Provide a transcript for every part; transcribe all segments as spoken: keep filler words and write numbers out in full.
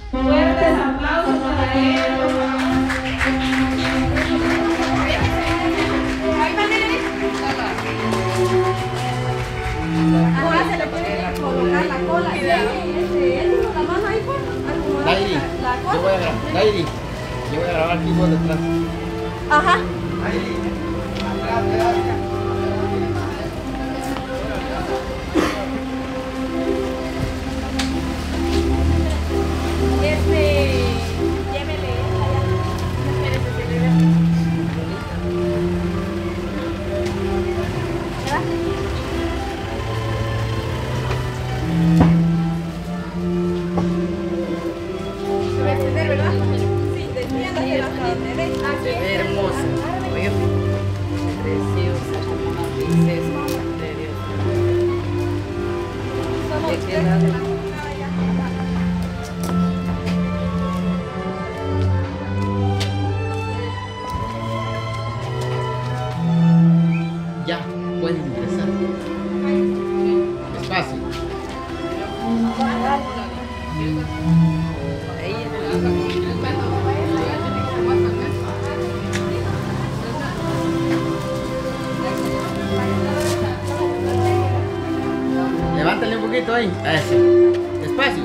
Fuertes aplausos para él. Ahora se le puede colocar la cola. Él con la mano ahí, por Dairi, la yo cola. voy a grabar. Dairi, yo voy a grabar aquí vos detrás. Ajá. Dairi, atrás, atrás. Este, llévele allá. Espérese, se le ve. ¿Verdad? Se va a extender, ¿verdad? Sí, desviándose la carne. ¿Ves? Aquí Se ve está. hermosa, ¿ves? Preciosa, como una princesa de Dios. Somos ¿De tres qué de lado? la comunidad allá. Ya, pueden ingresar. Despacio. Levántale un poquito ahí. Eso. Despacio.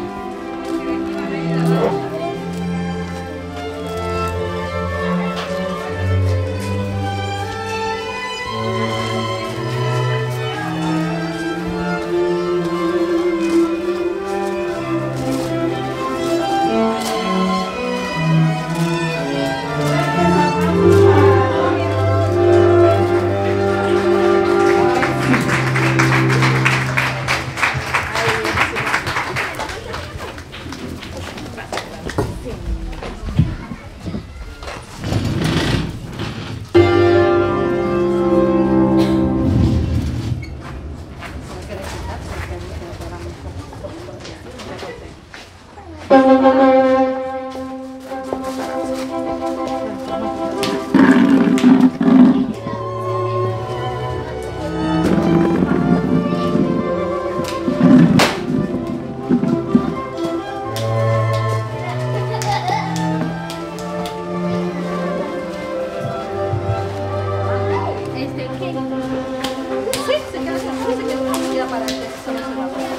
Este, ¿qué? Sí, se queda, se queda, se queda para que solo se va a poner.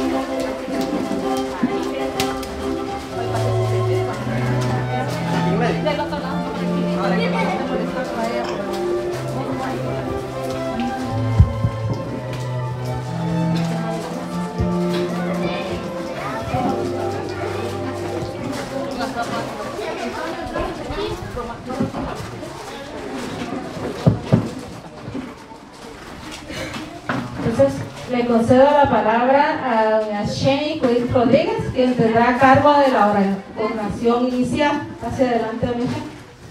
Del otro lado, por aquí. Por eso, para ella, Entonces, le concedo la palabra a doña Jenny Cuiz Rodríguez, quien tendrá a cargo de la ora- oración inicial. Hacia adelante, doña Jenny.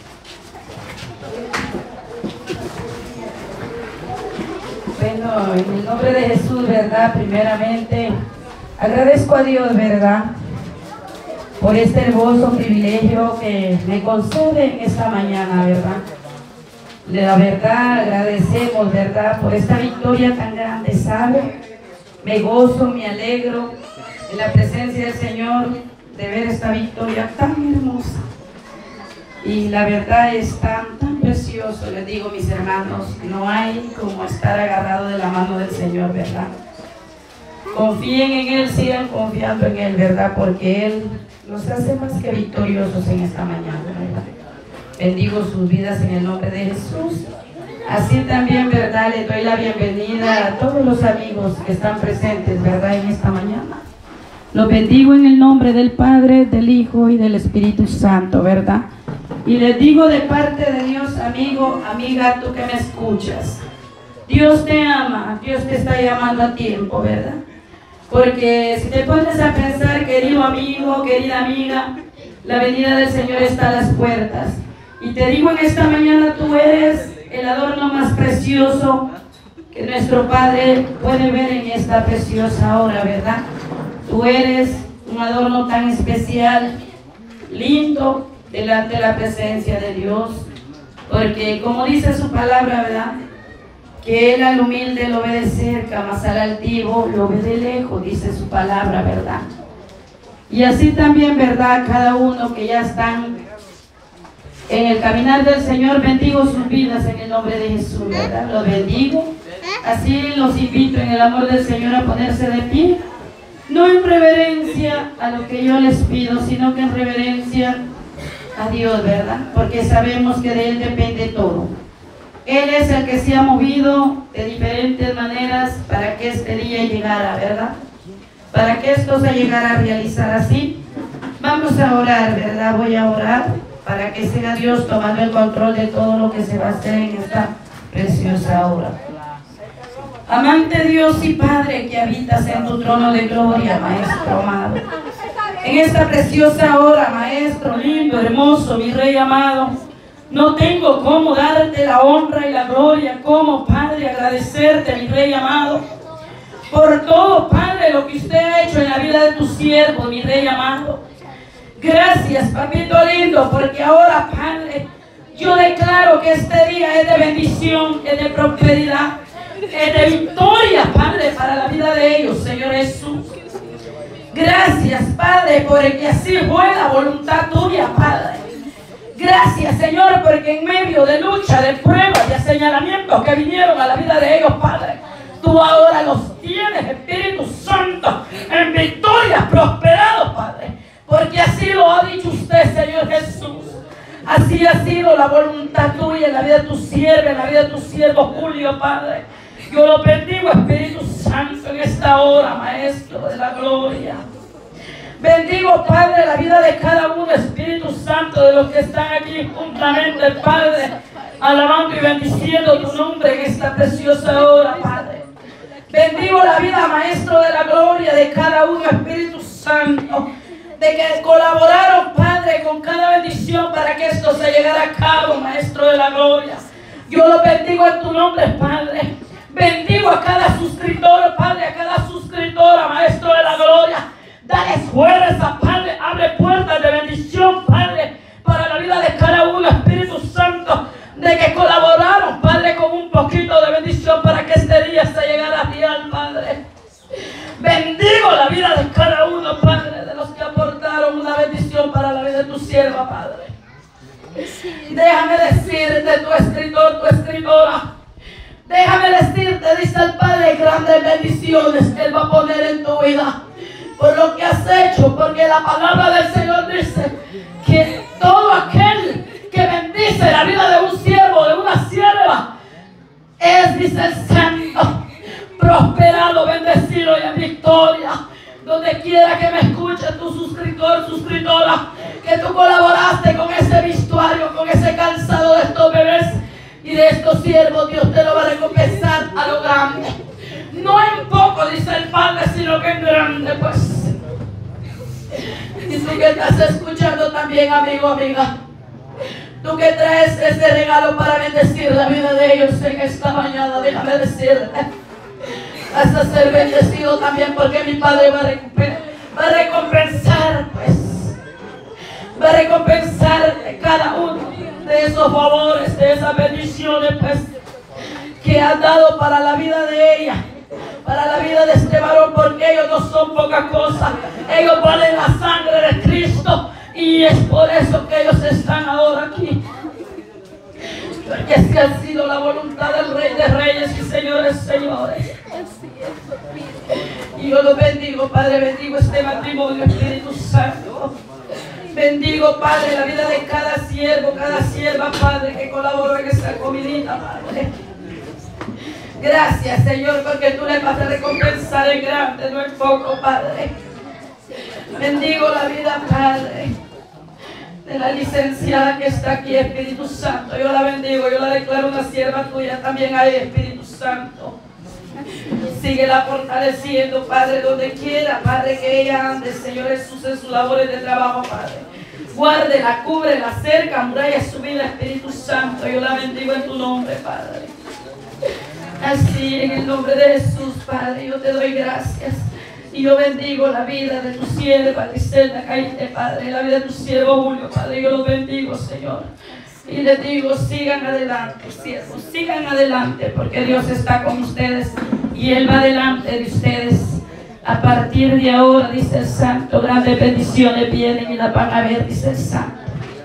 Bueno, en el nombre de Jesús, ¿verdad? Primeramente, agradezco a Dios, ¿verdad? Por este hermoso privilegio que me concede en esta mañana, ¿verdad? La verdad, agradecemos, ¿verdad? Por esta victoria tan grande, ¿sabe? Me gozo, me alegro en la presencia del Señor de ver esta victoria tan hermosa. Y la verdad es tan, tan precioso, les digo, mis hermanos, no hay como estar agarrado de la mano del Señor, ¿verdad? Confíen en Él, sigan confiando en Él, ¿verdad? Porque Él nos hace más que victoriosos en esta mañana, ¿verdad? Bendigo sus vidas en el nombre de Jesús. Así también, ¿verdad? Les doy la bienvenida a todos los amigos que están presentes, ¿verdad? En esta mañana. Los bendigo en el nombre del Padre, del Hijo y del Espíritu Santo, ¿verdad? Y les digo de parte de Dios, amigo, amiga, tú que me escuchas. Dios te ama, Dios te está llamando a tiempo, ¿verdad? Porque si te pones a pensar, querido amigo, querida amiga, la venida del Señor está a las puertas. Y te digo en esta mañana, tú eres el adorno más precioso que nuestro Padre puede ver en esta preciosa hora, ¿verdad? Tú eres un adorno tan especial, lindo, delante de la presencia de Dios. Porque como dice su palabra, ¿verdad? Que Él al humilde lo ve de cerca, mas al altivo lo ve de lejos, dice su palabra, ¿verdad? Y así también, ¿verdad? Cada uno que ya están en el caminar del Señor, bendigo sus vidas en el nombre de Jesús, ¿verdad? Los bendigo. Así los invito en el amor del Señor a ponerse de pie. No en reverencia a lo que yo les pido, sino que en reverencia a Dios, ¿verdad? Porque sabemos que de Él depende todo. Él es el que se ha movido de diferentes maneras para que este día llegara, ¿verdad? Para que esto se llegara a realizar así. Vamos a orar, ¿verdad? Voy a orar para que sea Dios tomando el control de todo lo que se va a hacer en esta preciosa hora. Amante Dios y Padre que habitas en tu trono de gloria, Maestro amado. En esta preciosa hora, Maestro lindo, hermoso, mi Rey amado, no tengo cómo darte la honra y la gloria, como Padre agradecerte, mi Rey amado, por todo, Padre, lo que usted ha hecho en la vida de tu siervo, mi Rey amado. Gracias, papito lindo, porque ahora, Padre, yo declaro que este día es de bendición, es de prosperidad, es de victoria, Padre, para la vida de ellos, Señor Jesús. Gracias, Padre, porque así fue la voluntad tuya, Padre. Gracias, Señor, porque en medio de lucha, de pruebas, de señalamientos que vinieron a la vida de ellos, Padre, tú ahora los tienes, Espíritu Santo, en victoria, prosperados, Padre. Porque así lo ha dicho usted, Señor Jesús. Así ha sido la voluntad tuya en la vida de tu siervo, en la vida de tu siervo Julio, Padre. Yo lo bendigo, Espíritu Santo, en esta hora, Maestro de la gloria. Bendigo, Padre, la vida de cada uno, Espíritu Santo, de los que están aquí juntamente, Padre, alabando y bendiciendo tu nombre en esta preciosa hora, Padre. Bendigo la vida, Maestro de la gloria, de cada uno, Espíritu Santo, de que colaboraron, Padre, con cada bendición para que esto se llegara a cabo, Maestro de la gloria. Yo lo bendigo en tu nombre, Padre. Bendigo a cada suscriptor, Padre, a cada suscriptora, Maestro de la gloria. Dale fuerza, Padre. Abre puertas de bendición, Padre, para la vida de cada uno, Espíritu Santo, de que colaboraron, Padre, con un poquito de bendición para que este día se llegara a ti, Padre. Bendigo la vida de cada uno, Padre, de los que aportaron una bendición para la vida de tu sierva, Padre. Déjame decirte, tu escritor, tu escritora, déjame decirte, dice el Padre, grandes bendiciones que Él va a poner en tu vida por lo que has hecho, porque la palabra del Señor dice que todo aquel que bendice la vida de un siervo, de una sierva, es, dice el Santo, prosperado, bendecido y en victoria. Donde quiera que me escuche tu suscriptor, suscriptora, que tú colaboraste con ese vestuario, con ese calzado de estos bebés y de estos siervos, Dios te lo va a recompensar a lo grande. No en poco, dice el Padre, sino que en grande, pues. Y tú que estás escuchando también, amigo, amiga, tú que traes este regalo para bendecir la vida de ellos en esta mañana, déjame decirte, vas a ser bendecido también, porque mi Padre va a, va a recompensar, pues, va a recompensar cada uno de esos favores, de esas bendiciones, pues, que has dado para la vida de ella, para la vida de este varón, porque ellos no son poca cosa, ellos valen la sangre de Cristo, y es por eso que ellos están ahora aquí. Porque así ha sido la voluntad del Rey de Reyes y Señores, Señores. Y yo lo bendigo, Padre, bendigo este matrimonio, Espíritu Santo. Bendigo, Padre, la vida de cada siervo, cada sierva, Padre, que colaboró en esta comidita, Padre. Gracias, Señor, porque tú les vas a recompensar en grande, no en poco, Padre. Bendigo la vida, Padre, de la licenciada que está aquí, Espíritu Santo. Yo la bendigo, yo la declaro una sierva tuya también ahí, Espíritu Santo. Síguela fortaleciendo, Padre, donde quiera, Padre, que ella ande, Señor Jesús, en sus labores de trabajo, Padre. Guárdela, cúbrela, cerca, muralla su vida, Espíritu Santo. Yo la bendigo en tu nombre, Padre. Así, en el nombre de Jesús, Padre, yo te doy gracias. Y yo bendigo la vida de tu sierva, Griselda Caite, Padre, la vida de tu siervo Julio, Padre. Yo los bendigo, Señor. Y les digo, sigan adelante, siervos, sigan adelante, porque Dios está con ustedes y Él va delante de ustedes. A partir de ahora, dice el Santo, grandes bendiciones vienen y las van a ver, dice el Santo.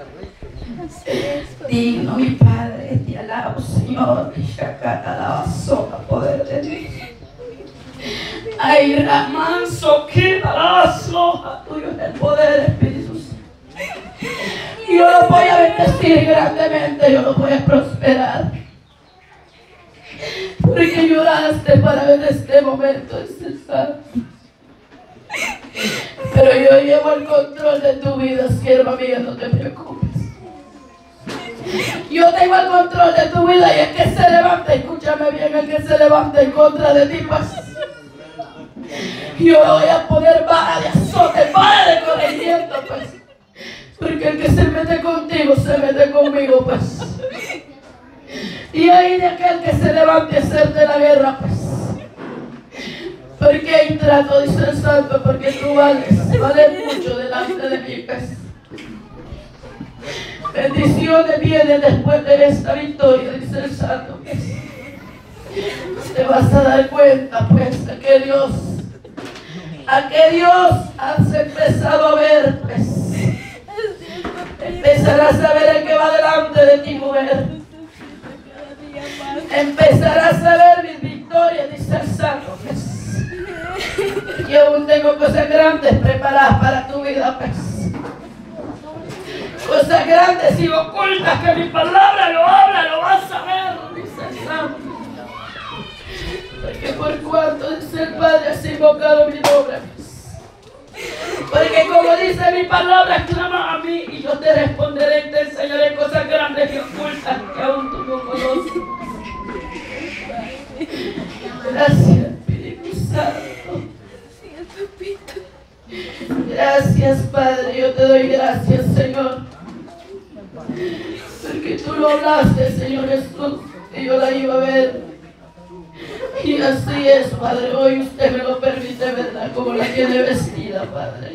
Digno, mi Padre, te alabo, Señor. Poder de Dios. Ay, Ramanso, que balazo, tuyo es el poder, Espíritu Santo. Yo lo voy a bendecir grandemente, yo lo voy a prosperar. Porque lloraste para ver este momento, dice el Santo. Pero yo llevo el control de tu vida, sierva mía, no te preocupes. Yo tengo el control de tu vida y el que se levanta, escúchame bien, el que se levanta en contra de ti, pues yo voy a poner vara de azote, vara de corregimiento, pues. Porque el que se mete contigo, se mete conmigo, pues. Y ahí de aquel que se levante a hacerte la guerra, pues. Porque hay trato, dice el Santo, porque tú vales, vales mucho delante de mí, pues. Bendiciones vienen después de esta victoria, dice el Santo, pues. Te vas a dar cuenta, pues, a que Dios, a que Dios has empezado a ver, pues. Empezarás a ver el que va delante de ti, mujer. Empezarás a ver mis victorias, dice el Santo, pues. Y aún tengo cosas grandes preparadas para tu vida, pues. Cosas grandes y ocultas que mi palabra lo habla, lo vas a ver, dice el Santo. Porque por cuanto, dice el Padre, has invocado mi nombre, pues. Porque como dice mi palabra, clama a mí y yo te responderé y te enseñaré cosas grandes y ocultas que aún tú no conoces. Gracias, Espíritu Santo. Gracias, Padre, yo te doy gracias, Señor. Porque tú lo hablaste, Señor Jesús, y yo la iba a ver. Y así es, Padre, hoy usted me lo permite, ¿verdad? Como la tiene vestida, Padre.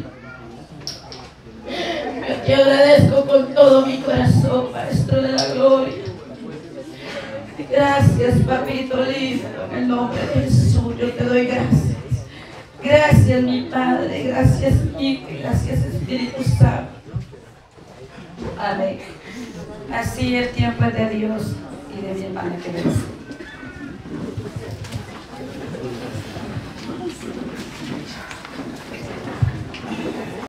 Yo te agradezco con todo mi corazón, Maestro de la Gloria. Gracias, Papito lindo, en el nombre de Jesús, yo te doy gracias. Gracias, mi Padre, gracias, Hijo, y gracias, Espíritu Santo. Amén. Así el tiempo es de Dios y de mi hermana que bendice.